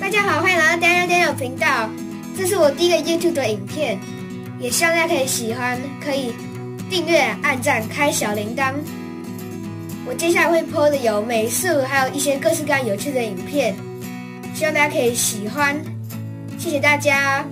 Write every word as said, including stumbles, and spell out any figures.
大家好，欢迎来到 Daniel Daniel 频道。这是我第一个 YouTube 的影片，也希望大家可以喜欢，可以订阅、按赞、开小铃铛。我接下来会 po 的有美术，还有一些各式各样有趣的影片，希望大家可以喜欢。谢谢大家。